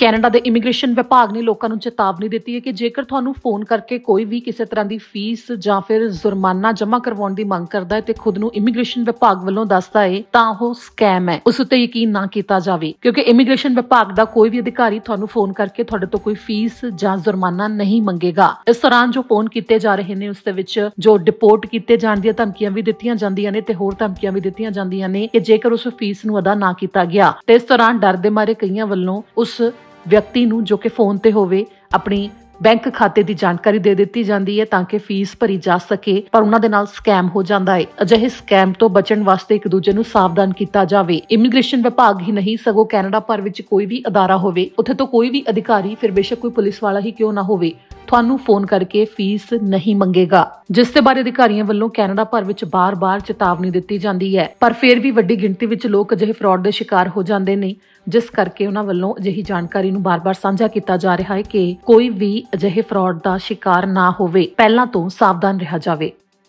Canada ਦੇ immigration ਵਿਭਾਗ ਨੇ ਲੋਕਾਂ ਨੂੰ ਚੇਤਾਵਨੀ ਦਿੱਤੀ ਹੈ ਕਿ ਜੇਕਰ ਤੁਹਾਨੂੰ ਫੋਨ ਕਰਕੇ ਕੋਈ ਵੀ ਕਿਸੇ ਤਰ੍ਹਾਂ ਦੀ ਫੀਸ ਜਾਂ ਫਿਰ ਜੁਰਮਾਨਾ ਜਮ੍ਹਾਂ ਕਰਵਾਉਣ ਦੀ ਮੰਗ ਕਰਦਾ ਹੈ ਤੇ ਖੁਦ ਨੂੰ ਇਮੀਗ੍ਰੇਸ਼ਨ ਵਿਭਾਗ ਵੱਲੋਂ ਦੱਸਦਾ ਹੈ ਤਾਂ ਉਹ ਸਕੈਮ ਹੈ, ਉਸ ਉੱਤੇ ਯਕੀਨ ਨਾ ਕੀਤਾ ਜਾਵੇ ਕਿਉਂਕਿ ਇਮੀਗ੍ਰੇਸ਼ਨ ਵਿਭਾਗ ਦਾ ਕੋਈ ਵੀ ਅਧਿਕਾਰੀ ਤੁਹਾਨੂੰ ਫੋਨ ਕਰਕੇ ਤੁਹਾਡੇ ਤੋਂ ਕੋਈ ਫੀਸ ਜਾਂ ਜੁਰਮਾਨਾ ਨਹੀਂ ਮੰਗੇਗਾ। ਇਸ ਦੌਰਾਨ ਜੋ ਫੋਨ ਕੀਤੇ ਜਾ ਰਹੇ ਨੇ ਉਸ ਦੇ ਵਿੱਚ ਜੋ ਡਿਪੋਰਟ ਕੀਤੇ ਜਾਣ ਦੀਆਂ ਧਮਕੀਆਂ ਵੀ ਦਿੱਤੀਆਂ ਜਾਂਦੀਆਂ ਨੇ ਤੇ ਹੋਰ ਧਮਕੀਆਂ ਵੀ ਦਿੱਤੀਆਂ ਜਾਂਦੀਆਂ ਨੇ ਕਿ ਜੇਕਰ ਉਸ ਫੀਸ ਨੂੰ ਅਦਾ ਨਾ ਕੀਤਾ ਗਿਆ ਤੇ ਇਸ ਦੌਰਾਨ ਡਰ ਦੇ ਮਾਰੇ ਕਈਆਂ ਵੱਲੋਂ ਉਸ ਵਿਅਕਤੀ ਨੂੰ ਜੋ ਕਿ ਫੋਨ ਤੇ ਹੋਵੇ ਆਪਣੀ ਬੈਂਕ ਖਾਤੇ ਦੀ ਜਾਣਕਾਰੀ ਦੇ ਦਿੱਤੀ ਜਾਂਦੀ ਹੈ ਤਾਂ ਕਿ ਫੀਸ ਭਰੀ ਜਾ ਸਕੇ, ਪਰ ਉਹਨਾਂ ਦੇ ਨਾਲ ਸਕੈਮ ਹੋ ਜਾਂਦਾ ਹੈ। ਅਜਿਹੇ ਸਕੈਮ ਤੋਂ ਬਚਣ ਵਾਸਤੇ ਇੱਕ ਦੂਜੇ ਨੂੰ ਸਾਵਧਾਨ ਕੀਤਾ ਜਾਵੇ। ਇਮੀਗ੍ਰੇਸ਼ਨ ਵਿਭਾਗ ਹੀ ਨਹੀਂ ਸਗੋਂ ਕੈਨੇਡਾ ਭਰ ਵਿੱਚ ਕੋਈ ਵੀ ਅਦਾਰਾ ਹੋਵੇ, ਉੱਥੇ ਤੋਂ ਕੋਈ ਵੀ ਅਧਿਕਾਰੀ, ਫਿਰ ਬੇਸ਼ੱਕ ਕੋਈ ਪੁਲਿਸ ਵਾਲਾ ਹੀ ਕਿਉਂ ਨਾ ਹੋਵੇ, ਤੁਹਾਨੂੰ ਫੋਨ ਕਰਕੇ ਫੀਸ ਨਹੀਂ ਮੰਗੇਗਾ, ਜਿਸ ਦੇ ਬਾਰੇ ਅਧਿਕਾਰੀਆਂ ਵੱਲੋਂ ਕੈਨੇਡਾ ਭਰ ਵਿੱਚ ਬਾਰ-ਬਾਰ ਚੇਤਾਵਨੀ ਦਿੱਤੀ ਜਾਂਦੀ ਹੈ। ਪਰ ਫਿਰ ਵੀ ਵੱਡੀ ਗਿਣਤੀ ਵਿੱਚ ਲੋਕ ਅਜਿਹੇ ਫਰਾਡ ਦੇ ਸ਼ਿਕਾਰ ਹੋ ਜਾਂਦੇ ਨੇ, ਜਿਸ ਕਰਕੇ ਉਹਨਾਂ ਵੱਲੋਂ ਅਜਿਹੀ ਜਾਣਕਾਰੀ ਨੂੰ ਬਾਰ-ਬਾਰ ਸਾਂਝਾ ਕੀਤਾ ਜਾ ਰਿਹਾ ਹੈ ਕਿ ਕੋਈ ਵੀ ਅਜਿਹੇ ਫਰਾਡ ਦਾ ਸ਼ਿਕਾਰ ਨਾ ਹੋਵੇ, ਪਹਿਲਾਂ ਤੋਂ ਸਾਵਧਾਨ ਰਿਹਾ ਜਾਵੇ।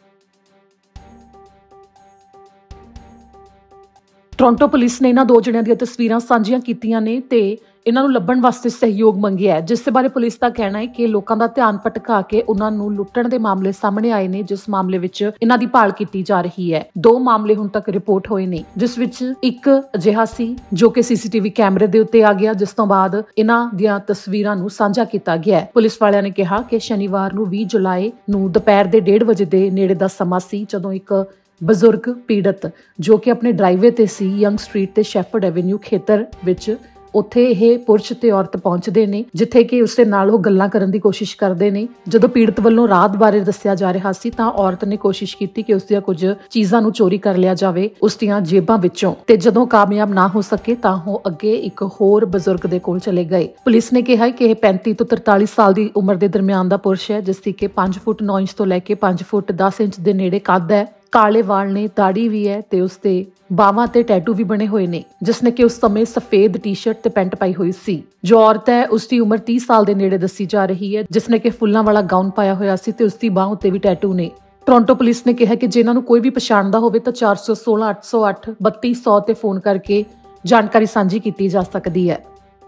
ਟੋਰਾਂਟੋ ਪੁਲਿਸ ਨੇ ਇਹਨਾਂ ਦੋ ਜਣਿਆਂ ਦੀਆਂ ਤਸਵੀਰਾਂ ਸਾਂਝੀਆਂ ਕੀਤੀਆਂ ਨੇ ਤੇ ਇਹਨਾਂ ਨੂੰ ਲੱਭਣ ਵਾਸਤੇ ਸਹਿਯੋਗ ਮੰਗਿਆ ਹੈ, ਜਿਸ ਦੇ ਬਾਰੇ ਪੁਲਿਸ ਦਾ ਕਹਿਣਾ ਹੈ ਕਿ ਲੋਕਾਂ ਦਾ ਧਿਆਨ ਭਟਕਾ ਕੇ ਉਹਨਾਂ ਨੂੰ ਲੁੱਟਣ ਦੇ ਮਾਮਲੇ ਸਾਹਮਣੇ ਆਏ ਨੇ, ਜਿਸ ਮਾਮਲੇ ਵਿੱਚ ਇਹਨਾਂ ਦੀ ਭਾਲ ਕੀਤੀ ਜਾ ਰਹੀ ਹੈ। 2 ਮਾਮਲੇ ਹੁਣ ਤੱਕ ਰਿਪੋਰਟ ਹੋਏ ਨੇ, ਜਿਸ ਵਿੱਚ ਇੱਕ ਅਜਿਹਾ ਸੀ ਜੋ ਕਿ ਸੀਸੀਟੀਵੀ ਕੈਮਰੇ ਦੇ ਉੱਤੇ ਆ ਗਿਆ, ਜਿਸ ਤੋਂ ਬਾਅਦ ਇਹਨਾਂ ਦੀਆਂ ਤਸਵੀਰਾਂ ਨੂੰ ਸਾਂਝਾ ਕੀਤਾ ਗਿਆ ਹੈ। ਪੁਲਿਸ ਵਾਲਿਆਂ ਨੇ ਕਿਹਾ ਕਿ ਸ਼ਨੀਵਾਰ ਨੂੰ 20 ਜੁਲਾਈ ਨੂੰ ਦੁਪਹਿਰ ਦੇ 1:30 ਵਜੇ ਦੇ ਨੇੜੇ ਦਾ ਸਮਾਂ ਸੀ ਜਦੋਂ ਇੱਕ ਬਜ਼ੁਰਗ ਪੀੜਤ ਜੋ ਕਿ ਆਪਣੇ ਡਰਾਈਵੇ ਤੇ ਸੀ ਯੰਗ ਸਟਰੀਟ ਤੇ ਸ਼ੈਫਰਡ ਐਵੇਨਿਊ ਖੇਤਰ ਵਿੱਚ, ਉੱਥੇ ਇਹ ਪੁਰਸ਼ ਤੇ ਔਰਤ ਪਹੁੰਚਦੇ ਨੇ ਜਿੱਥੇ ਕਿ ਉਸ ਦੇ ਨਾਲ ਉਹ ਗੱਲਾਂ ਕਰਨ ਦੀ ਕੋਸ਼ਿਸ਼ ਕਰਦੇ ਨੇ। ਜਦੋਂ ਪੀੜਤ ਵੱਲੋਂ ਰਾਤ ਬਾਰੇ ਦੱਸਿਆ ਜਾ ਰਿਹਾ ਸੀ ਤਾਂ ਔਰਤ ਨੇ ਕੋਸ਼ਿਸ਼ ਕੀਤੀ ਕਿ ਉਸ ਦੀਆਂ ਕੁਝ ਚੀਜ਼ਾਂ ਨੂੰ ਚੋਰੀ ਕਰ ਲਿਆ ਜਾਵੇ ਉਸ ਦੀਆਂ ਜੇਬਾਂ ਵਿੱਚੋਂ, ਤੇ ਜਦੋਂ ਕਾਮਯਾਬ ਨਾ ਹੋ ਸਕੇ ਤਾਂ ਉਹ ਅੱਗੇ ਇੱਕ ਹੋਰ ਬਜ਼ੁਰਗ ਦੇ ਕੋਲ ਚਲੇ ਗਏ। ਪੁਲਿਸ ਨੇ ਕਿਹਾ ਕਿ ਇਹ 35 ਤੋਂ 43 ਸਾਲ ਦੀ ਉਮਰ ਦੇ ਦਰਮਿਆਨ ਦਾ ਪੁਰਸ਼ ਹੈ, ਜਿਸ ਦੀ ਕਿ 5 ਫੁੱਟ 9 ਇੰਚ ਤੋਂ ਲੈ ਕੇ 5 ਫੁੱਟ 10 ਇੰਚ ਦੇ ਨੇੜੇ ਕੱਦ ਹੈ, ਕਾਲੇ ਵਾਲ ਨੇ, ਦਾੜੀ ਵੀ ਹੈ ਤੇ ਉਸ ਤੇ ਬਾਹਾਂ ਤੇ ਟੈਟੂ ਵੀ ਬਣੇ ਹੋਏ ਨੇ, ਜਿਸ ਨੇ ਕਿ ਉਸ ਸਮੇਂ ਸਫੇਦ ਟੀ-ਸ਼ਰਟ ਤੇ ਪੈਂਟ ਪਾਈ ਹੋਈ ਸੀ। ਜੋ ਔਰਤ ਹੈ ਉਸ ਦੀ ਉਮਰ 30 ਸਾਲ ਦੇ ਨੇੜੇ ਦੱਸੀ ਜਾ ਰਹੀ ਹੈ, ਜਿਸ ਨੇ ਕਿ ਫੁੱਲਾਂ ਵਾਲਾ ਗਾਊਨ ਪਾਇਆ ਹੋਇਆ ਸੀ ਤੇ ਉਸ ਦੀ ਬਾਹ ਉੱਤੇ ਵੀ ਟੈਟੂ ਨੇ। ਟੋਰਾਂਟੋ ਪੁਲਿਸ ਨੇ ਕਿਹਾ ਕਿ ਜੇ ਇਹਨਾਂ ਨੂੰ ਕੋਈ ਵੀ ਪਛਾਣਦਾ ਹੋਵੇ ਤਾਂ 416 808 3200 ਤੇ ਫੋਨ ਕਰਕੇ ਜਾਣਕਾਰੀ ਸਾਂਝੀ ਕੀਤੀ ਜਾ ਸਕਦੀ ਹੈ।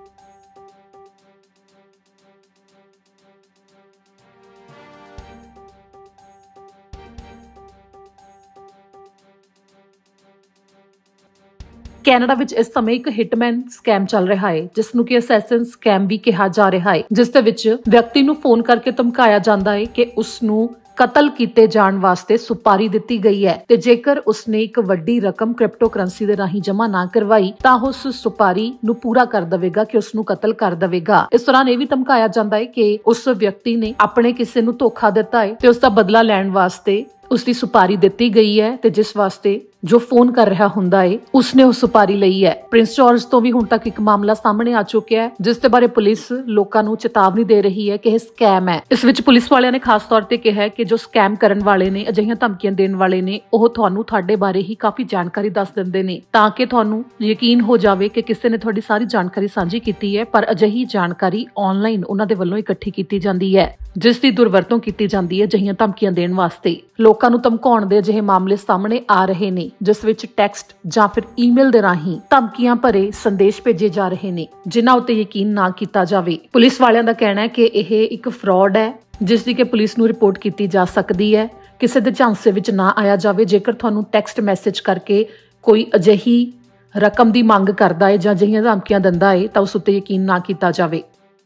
ਕੈਨੇਡਾ ਵਿੱਚ ਇਸ ਸਮੇਂ ਇੱਕ ਹਿਟਮੈਨ ਸਕੈਮ ਚੱਲ ਰਿਹਾ ਹੈ, ਜਿਸ ਨੂੰ ਕਿ ਅਸੈਸਨ ਸਕੈਮ ਵੀ ਕਿਹਾ ਜਾ ਰਿਹਾ ਹੈ, ਜਿਸ ਦੇ ਵਿੱਚ ਵਿਅਕਤੀ ਨੂੰ ਫੋਨ ਕਰਕੇ ਧਮਕਾਇਆ ਜਾਂਦਾ ਹੈ ਕਿ ਉਸ ਨੂੰ ਕਤਲ ਕੀਤੇ ਜਾਣ ਵਾਸਤੇ ਸੁਪਾਰੀ ਦਿੱਤੀ ਗਈ ਹੈ ਤੇ ਜੇਕਰ ਉਸਨੇ ਇੱਕ ਵੱਡੀ ਰਕਮ ਕ੍ਰਿਪਟੋ ਕਰੰਸੀ ਦੇ ਰਾਹੀਂ ਜਮ੍ਹਾਂ ਨਾ ਕਰਵਾਈ ਤਾਂ ਉਸ ਸੁਪਾਰੀ ਨੂੰ ਪੂਰਾ ਕਰ ਦੇਵੇਗਾ ਕਿ ਉਸ ਨੂੰ ਕਤਲ ਕਰ ਦੇਵੇਗਾ। ਇਸ ਦੌਰਾਨ ਇਹ ਵੀ ਧਮਕਾਇਆ ਜਾਂਦਾ ਹੈ ਕਿ ਉਸ ਵਿਅਕਤੀ ਨੇ ਆਪਣੇ ਕਿਸੇ ਨੂੰ ਧੋਖਾ ਦਿੱਤਾ ਹੈ ਤੇ ਉਸ ਦਾ ਬਦਲਾ ਲੈਣ ਵਾਸਤੇ ਉਸ ਦੀ ਸੁਪਾਰੀ ਦਿੱਤੀ ਗਈ ਹੈ ਤੇ ਜਿਸ ਵਾਸਤੇ ਜੋ ਫੋਨ ਕਰ ਰਿਹਾ ਹੁੰਦਾ ਹੈ ਉਸਨੇ ਉਹ ਸੁਪਾਰੀ ਲਈ ਹੈ। ਪ੍ਰਿੰਸ ਜਾਰਜ ਤੋਂ ਵੀ ਹੁਣ ਤੱਕ ਇੱਕ ਮਾਮਲਾ ਸਾਹਮਣੇ ਆ ਚੁੱਕਿਆ ਹੈ, ਜਿਸ ਦੇ ਬਾਰੇ ਪੁਲਿਸ ਲੋਕਾਂ ਨੂੰ ਚੇਤਾਵਨੀ ਦੇ ਰਹੀ ਹੈ ਕਿ ਇਹ ਸਕੈਮ ਹੈ। ਇਸ ਵਿੱਚ ਪੁਲਿਸ ਵਾਲਿਆਂ ਨੇ ਖਾਸ ਤੌਰ ਤੇ ਕਿਹਾ ਹੈ ਕਿ ਜੋ ਸਕੈਮ ਕਰਨ ਵਾਲੇ ਨੇ, ਅਜਿਹੀਆਂ ਧਮਕੀਆਂ ਦੇਣ ਵਾਲੇ ਨੇ, ਉਹ ਤੁਹਾਨੂੰ ਤੁਹਾਡੇ ਬਾਰੇ ਹੀ ਕਾਫੀ ਜਾਣਕਾਰੀ ਦੱਸ ਦਿੰਦੇ ਨੇ ਤਾਂ ਕਿ ਤੁਹਾਨੂੰ ਯਕੀਨ ਹੋ ਜਾਵੇ ਕਿ ਕਿਸੇ ਨੇ ਤੁਹਾਡੀ ਸਾਰੀ ਜਾਣਕਾਰੀ ਸਾਂਝੀ ਕੀਤੀ ਹੈ, ਪਰ ਅਜਿਹੀ ਜਾਣਕਾਰੀ ਆਨਲਾਈਨ ਉਹਨਾਂ ਦੇ ਵੱਲੋਂ ਇਕੱਠੀ ਕੀਤੀ ਜਾਂਦੀ ਹੈ, ਜਿਸ ਦੀ ਦੁਰਵਰਤੋਂ ਕੀਤੀ ਜਾਂਦੀ ਹੈ ਅਜਿਹੀਆਂ ਧਮਕੀਆਂ ਦੇਣ ਵਾਸਤੇ। ਲੋਕਾਂ ਨੂੰ ਧਮਕਾਉਣ ਦੇ ਅਜਿਹੇ ਮਾਮਲੇ ਸਾਹਮਣੇ ਆ ਰਹੇ ਨੇ, ਜਿਸ ਵਿੱਚ ਟੈਕਸਟ ਜਾਂ ਫਿਰ ਈਮੇਲ ਦੇ ਰਾਹੀਂ ਧਮਕੀਆਂ ਭਰੇ ਸੰਦੇਸ਼ ਭੇਜੇ ਜਾ ਰਹੇ ਨੇ, ਜਿਨ੍ਹਾਂ ਉੱਤੇ ਯਕੀਨ ਨਾ ਕੀਤਾ ਜਾਵੇ। ਪੁਲਿਸ ਵਾਲਿਆਂ ਦਾ ਕਹਿਣਾ ਹੈ ਕਿ ਇਹ ਇੱਕ ਫਰਾਡ ਹੈ, ਜਿਸ ਦੀ ਕਿ ਪੁਲਿਸ ਨੂੰ ਰਿਪੋਰਟ ਕੀਤੀ ਜਾ ਸਕਦੀ ਹੈ। ਕਿਸੇ ਦੇ ਝਾਂਸੇ ਵਿੱਚ ਨਾ ਆਇਆ ਜਾਵੇ। ਜੇਕਰ ਤੁਹਾਨੂੰ ਟੈਕਸਟ ਮੈਸੇਜ ਕਰਕੇ ਕੋਈ ਅਜਿਹੀ ਰਕਮ ਦੀ ਮੰਗ ਕਰਦਾ ਹੈ ਜਾਂ ਅਜਿਹੀਆਂ ਧਮਕੀਆਂ ਦਿੰਦਾ ਹੈ ਤਾਂ ਉਸ ਉੱਤੇ ਯਕੀਨ ਨਾ ਕੀਤਾ ਜਾਵੇ।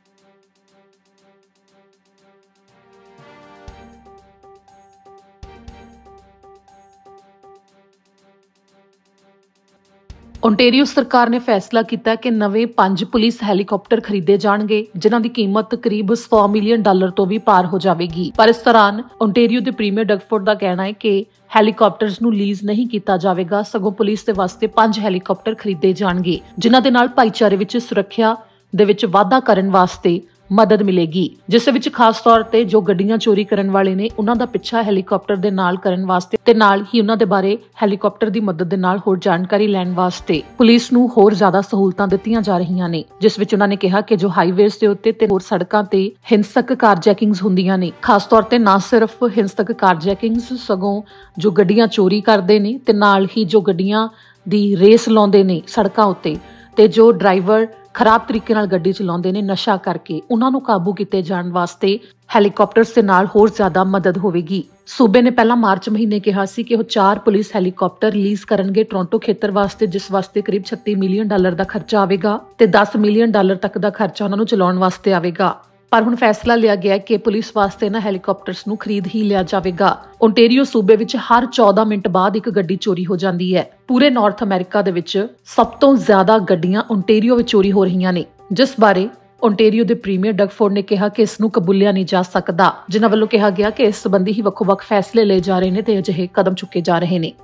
ਓਨਟਾਰੀਓ ਸਰਕਾਰ ਨੇ ਫੈਸਲਾ ਕੀਤਾ ਕਿ ਨਵੇਂ 5 ਪੁਲਿਸ ਹੈਲੀਕਾਪਟਰ ਖਰੀਦੇ ਜਾਣਗੇ, ਜਿਨ੍ਹਾਂ ਦੀ ਕੀਮਤ ਕਰੀਬ $100 ਮਿਲੀਅਨ ਤੋਂ ਵੀ ਪਾਰ ਹੋ ਜਾਵੇਗੀ। ਪਰ ਇਸ ਦੌਰਾਨ ਓਨਟਾਰੀਓ ਦੇ ਪ੍ਰੀਮੀਅਰ ਡਗਫੋਰਡ ਦਾ ਕਹਿਣਾ ਹੈ ਕਿ ਹੈਲੀਕਾਪਟਰਸ ਨੂੰ ਲੀਜ਼ ਨਹੀਂ ਕੀਤਾ ਜਾਵੇਗਾ, ਸਗੋਂ ਪੁਲਿਸ ਦੇ ਵਾਸਤੇ 5 ਹੈਲੀਕਾਪਟਰ ਖਰੀਦੇ ਜਾਣਗੇ, ਜਿਨ੍ਹਾਂ ਦੇ ਨਾਲ ਭਾਈਚਾਰੇ ਵਿੱਚ ਸੁਰੱਖਿਆ ਦੇ ਵਿੱਚ ਵਾਧਾ ਕਰਨ ਵਾਸਤੇ ਮਦਦ ਮਿਲੇਗੀ, ਜਿਸ ਵਿੱਚ ਖਾਸ ਤੌਰ ਤੇ ਜੋ ਗੱਡੀਆਂ ਚੋਰੀ ਕਰਨ ਵਾਲੇ ਨੇ ਉਹਨਾਂ ਦਾ ਪਿੱਛਾ ਹੈਲੀਕਾਪਟਰ ਦੇ ਨਾਲ ਕਰਨ ਵਾਸਤੇ ਤੇ ਨਾਲ ਹੀ ਉਹਨਾਂ ਦੇ ਬਾਰੇ ਹੈਲੀਕਾਪਟਰ ਦੀ ਮਦਦ ਦੇ ਨਾਲ ਹੋਰ ਜਾਣਕਾਰੀ ਲੈਣ ਵਾਸਤੇ ਪੁਲਿਸ ਨੂੰ ਹੋਰ ਜ਼ਿਆਦਾ ਸਹੂਲਤਾਂ ਦਿੱਤੀਆਂ ਜਾ ਰਹੀਆਂ ਨੇ, ਜਿਸ ਵਿੱਚ ਉਹਨਾਂ ਨੇ ਕਿਹਾ ਕਿ ਜੋ ਹਾਈਵੇਜ਼ ਦੇ ਉੱਤੇ ਤੇ ਹੋਰ ਸੜਕਾਂ ਤੇ ਹਿੰਸਕ ਕਾਰਜੈਕਿੰਗਸ ਹੁੰਦੀਆਂ ਨੇ, ਖਾਸ ਤੌਰ ਤੇ ਨਾ ਸਿਰਫ ਹਿੰਸਕ ਕਾਰਜੈਕਿੰਗਸ ਸਗੋਂ ਜੋ ਗੱਡੀਆਂ ਚੋਰੀ ਕਰਦੇ ਨੇ ਤੇ ਨਾਲ ਹੀ ਜੋ ਗੱਡੀਆਂ ਦੀ ਰੇਸ ਲਾਉਂਦੇ ਨੇ ਸੜਕਾਂ ਉੱਤੇ ਤੇ ਜੋ ਡਰਾਈਵਰ ਖਰਾਬ ਤਰੀਕੇ ਨਾਲ ਗੱਡੀ ਚਲਾਉਂਦੇ ਨੇ, ਨਸ਼ਾ ਕਰਕੇ, ਉਹਨਾਂ ਨੂੰ ਕਾਬੂ ਕੀਤੇ ਜਾਣ ਵਾਸਤੇ ਹੈਲੀਕਾਪਟਰਸ ਦੇ ਨਾਲ ਹੋਰ ਜ਼ਿਆਦਾ ਮਦਦ ਹੋਵੇਗੀ। ਸੂਬੇ ਨੇ ਪਹਿਲਾਂ ਮਾਰਚ ਮਹੀਨੇ ਕਿਹਾ ਸੀ ਕਿ ਉਹ 4 ਪੁਲਿਸ ਹੈਲੀਕਾਪਟਰ ਰਿਲੀਜ਼ ਕਰਨਗੇ ਟੋਰਾਂਟੋ ਖੇਤਰ ਵਾਸਤੇ, ਜਿਸ ਵਾਸਤੇ ਕਰੀਬ $36 ਮਿਲੀਅਨ ਦਾ ਖਰਚਾ ਆਵੇਗਾ ਤੇ $10 ਮਿਲੀਅਨ ਤੱਕ ਦਾ ਖਰਚਾ ਉਹਨਾਂ ਨੂੰ ਚਲਾਉਣ ਵਾਸਤੇ ਆਵੇਗਾ। ਪਰ ਹੁਣ ਫੈਸਲਾ ਲਿਆ ਗਿਆ ਕਿ ਪੁਲਿਸ ਵਾਸਤੇ ਇਹਨਾਂ ਹੈਲੀਕਾਪਟਰਸ ਨੂੰ ਖਰੀਦ ਹੀ ਲਿਆ ਜਾਵੇਗਾ। ਓਨਟਾਰੀਓ ਸੂਬੇ ਵਿੱਚ ਹਰ 14 ਮਿੰਟ ਬਾਅਦ ਇੱਕ ਗੱਡੀ ਚੋਰੀ ਹੋ ਜਾਂਦੀ ਹੈ। ਪੂਰੇ ਨਾਰਥ ਅਮਰੀਕਾ ਦੇ ਵਿੱਚ ਸਭ ਤੋਂ ਜ਼ਿਆਦਾ ਗੱਡੀਆਂ ਓਨਟਾਰੀਓ ਵਿੱਚ ਚੋਰੀ ਹੋ ਰਹੀਆਂ ਨੇ, ਜਿਸ ਬਾਰੇ ਓਨਟਾਰੀਓ ਦੇ ਪ੍ਰੀਮੀਅਰ ਡਗ ਫੋਰਡ ਨੇ ਕਿਹਾ ਕਿ ਇਸ ਨੂੰ ਕਬੂਲਿਆ ਨਹੀਂ ਜਾ ਸਕਦਾ, ਜਿਨ੍ਹਾਂ ਵੱਲੋਂ ਕਿਹਾ ਗਿਆ ਕਿ ਇਸ ਸੰਬੰਧੀ ਹੀ ਵੱਖੋ-ਵੱਖ ਫੈਸਲੇ ਲਏ ਜਾ ਰਹੇ ਨੇ ਤੇ ਅਜਿਹੇ ਕਦਮ ਚੁੱਕੇ ਜਾ ਰਹੇ ਨੇ।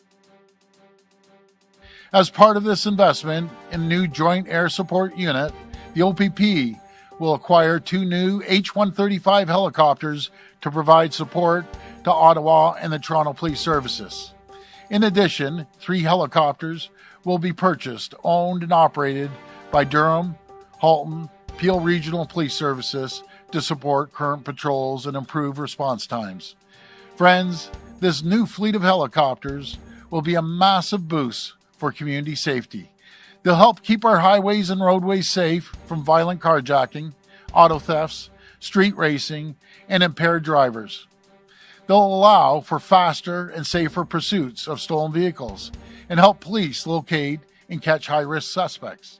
As part of this investment in new Joint Air Support Unit, the OPP will acquire 2 new H-135 helicopters to provide support to Ottawa and the Toronto Police Services. In addition, 3 helicopters will be purchased, owned and operated by Durham, Halton, Peel Regional Police Services to support current patrols and improve response times. Friends, this new fleet of helicopters will be a massive boost for community safety. They'll help keep our highways and roadways safe from violent carjacking, auto thefts, street racing, and impaired drivers. They'll allow for faster and safer pursuits of stolen vehicles and help police locate and catch high-risk suspects.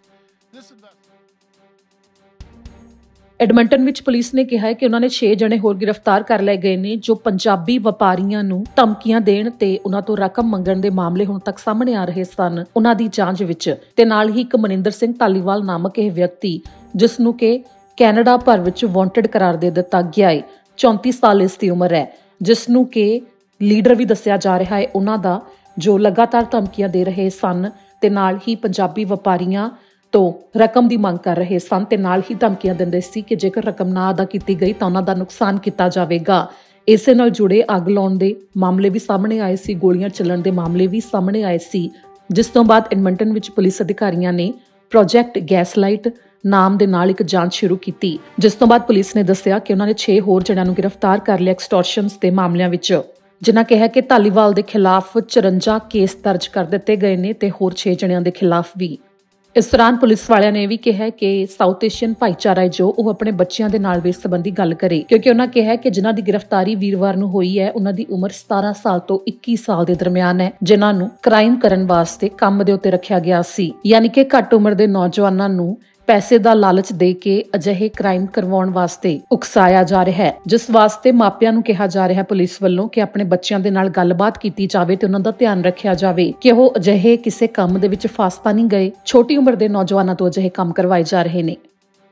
Edmonton ਵਿੱਚ police ਨੇ ਕਿਹਾ ਹੈ ਕਿ ਉਹਨਾਂ ਨੇ 6 ਜਣੇ ਹੋਰ ਗ੍ਰਿਫਤਾਰ ਕਰ ਲਏ ਗਏ ਨੇ ਜੋ ਪੰਜਾਬੀ ਵਪਾਰੀਆਂ ਨੂੰ ਧਮਕੀਆਂ ਦੇਣ ਤੇ ਉਹਨਾਂ ਤੋਂ ਰਕਮ ਮੰਗਣ ਦੇ ਮਾਮਲੇ ਹੁਣ ਤੱਕ ਸਾਹਮਣੇ ਆ ਰਹੇ ਸਨ। ਉਹਨਾਂ ਦੀ ਜਾਂਚ ਵਿੱਚ ਤੇ ਨਾਲ ਹੀ ਇੱਕ ਮਨਿੰਦਰ ਸਿੰਘ ਧਾਲੀਵਾਲ ਨਾਮਕ ਇਹ ਵਿਅਕਤੀ, ਜਿਸ ਨੂੰ ਕਿ ਕੈਨੇਡਾ ਭਰ ਵਿੱਚ ਵਾਂਟਡ ਕਰਾਰ ਦੇ ਦਿੱਤਾ ਗਿਆ ਹੈ, 34 ਸਾਲ ਇਸ ਦੀ ਉਮਰ ਹੈ, ਜਿਸ ਨੂੰ ਕਿ ਲੀਡਰ ਵੀ ਦੱਸਿਆ ਜਾ ਰਿਹਾ ਹੈ ਉਹਨਾਂ ਦਾ, ਜੋ ਲਗਾਤਾਰ ਧਮਕੀਆਂ ਦੇ ਰਹੇ ਸਨ ਤੇ ਨਾਲ ਹੀ ਪੰਜਾਬੀ ਵਪਾਰੀਆਂ ਤੋਂ ਰਕਮ ਦੀ ਮੰਗ ਕਰ ਰਹੇ ਸਨ ਤੇ ਨਾਲ ਹੀ ਧਮਕੀਆਂ ਦਿੰਦੇ ਸੀ ਕਿ ਜੇਕਰ ਰਕਮ ਨਾ ਅਦਾ ਕੀਤੀ ਗਈ ਤਾਂ ਉਹਨਾਂ ਦਾ ਨੁਕਸਾਨ ਕੀਤਾ ਜਾਵੇਗਾ। ਇਸੇ ਨਾਲ ਜੁੜੇ ਅੱਗ ਲਾਉਣ ਦੇ ਮਾਮਲੇ ਵੀ ਸਾਹਮਣੇ ਆਏ ਸੀ, ਗੋਲੀਆਂ ਚੱਲਣ ਦੇ ਮਾਮਲੇ ਵੀ ਸਾਹਮਣੇ ਆਏ ਸੀ, ਜਿਸ ਤੋਂ ਬਾਅਦ ਐਡਮੰਟਨ ਵਿੱਚ ਪੁਲਿਸ ਅਧਿਕਾਰੀਆਂ ਨੇ ਪ੍ਰੋਜੈਕਟ ਗੈਸਲਾਈਟ ਨਾਮ ਦੇ ਨਾਲ ਇੱਕ ਜਾਂਚ ਸ਼ੁਰੂ ਕੀਤੀ, ਜਿਸ ਤੋਂ ਬਾਅਦ ਪੁਲਿਸ ਨੇ ਦੱਸਿਆ ਕਿ ਉਹਨਾਂ ਨੇ 6 ਹੋਰ ਜਣਿਆਂ ਨੂੰ ਗ੍ਰਿਫਤਾਰ ਕਰ ਲਿਆ ਐਕਸਟੋਰਸ਼ਨਸ ਦੇ ਮਾਮਲਿਆਂ ਵਿੱਚ, ਜਿਨ੍ਹਾਂ ਕਿਹਾ ਕਿ ਧਾਲੀਵਾਲ ਦੇ ਖਿਲਾਫ 54 ਕੇਸ ਦਰਜ ਕਰ ਦਿੱਤੇ ਗਏ ਨੇ ਤੇ ਹੋਰ 6 ਜਣਿਆਂ ਦੇ ਖਿਲਾਫ ਵੀ। ਇਸ ਦੌਰਾਨ ਪੁਲਿਸ ਵਾਲਿਆਂ ਨੇ ਵੀ ਕਿਹਾ ਕਿ ਸਾਊਥ ਏਸ਼ੀਅਨ ਭਾਈਚਾਰਾ ਜੋ ਉਹ ਆਪਣੇ ਬੱਚਿਆਂ ਦੇ ਨਾਲ ਵੀ ਇਸ ਸੰਬੰਧੀ ਗੱਲ ਕਰੇ, ਕਿਉਂਕਿ ਉਹਨਾਂ ਕਿਹਾ ਕਿ ਜਿਨ੍ਹਾਂ ਦੀ ਗ੍ਰਿਫਤਾਰੀ ਵੀਰਵਾਰ ਨੂੰ ਹੋਈ ਹੈ ਉਹਨਾਂ ਦੀ ਉਮਰ 17 ਸਾਲ ਤੋਂ 21 ਸਾਲ ਦੇ ਦਰਮਿਆਨ ਹੈ, ਜਿਨ੍ਹਾਂ ਨੂੰ ਕ੍ਰਾਈਮ ਕਰਨ ਵਾਸਤੇ ਕੰਮ ਦੇ ਉੱਤੇ ਰੱਖਿਆ ਗਿਆ ਸੀ, ਯਾਨੀ ਕਿ ਘੱਟ ਉਮਰ ਦੇ ਨੌਜਵਾਨਾਂ ਨੂੰ ਪੈਸੇ ਦਾ ਲਾਲਚ ਦੇ ਕੇ ਅਜਿਹੇ ਕ੍ਰਾਈਮ ਕਰਵਾਉਣ ਵਾਸਤੇ ਉਕਸਾਇਆ ਜਾ ਰਿਹਾ ਹੈ, ਜਿਸ ਵਾਸਤੇ ਮਾਪਿਆਂ ਨੂੰ ਕਿਹਾ ਜਾ ਰਿਹਾ ਪੁਲਿਸ ਵੱਲੋਂ ਕਿ ਆਪਣੇ ਬੱਚਿਆਂ ਦੇ ਨਾਲ ਗੱਲਬਾਤ ਕੀਤੀ ਜਾਵੇ ਤੇ ਉਹਨਾਂ ਦਾ ਧਿਆਨ ਰੱਖਿਆ ਜਾਵੇ ਕਿ ਉਹ ਅਜਿਹੇ ਕਿਸੇ ਕੰਮ ਦੇ ਵਿੱਚ ਫਸ ਤਾਂ ਨਹੀਂ ਗਏ। ਛੋਟੀ ਉਮਰ ਦੇ ਨੌਜਵਾਨਾਂ ਤੋਂ ਅਜਿਹੇ ਕੰਮ ਕਰਵਾਏ ਜਾ ਰਹੇ ਨੇ।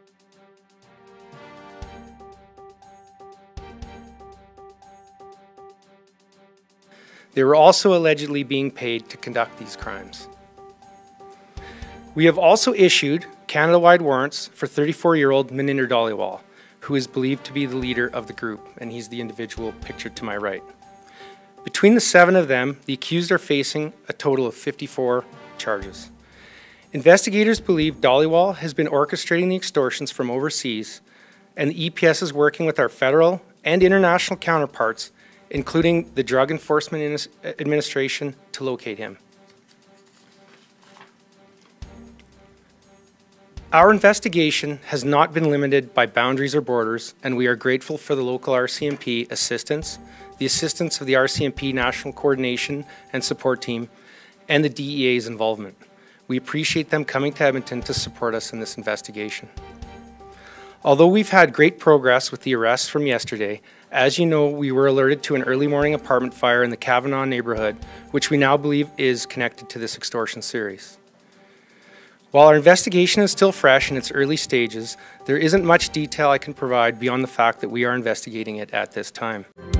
They were also allegedly being paid to conduct these crimes. We have also issued Canada-wide warrants for 34-year-old Mininder Dhaliwal, who is believed to be the leader of the group, and he's the individual pictured to my right. Between the 7 of them, the accused are facing a total of 54 charges. Investigators believe Dhaliwal has been orchestrating the extortions from overseas, and the EPS is working with our federal and international counterparts, including the Drug Enforcement Administration, to locate him. Our investigation has not been limited by boundaries or borders, and we are grateful for the local RCMP assistance, the assistance of the RCMP National Coordination and Support Team, and the DEA's involvement. We appreciate them coming to Edmonton to support us in this investigation. Although we've had great progress with the arrests from yesterday, as you know, we were alerted to an early morning apartment fire in the Kavanaugh neighbourhood, which we now believe is connected to this extortion series. While our investigation is still fresh in its early stages, there isn't much detail I can provide beyond the fact that we are investigating it at this time.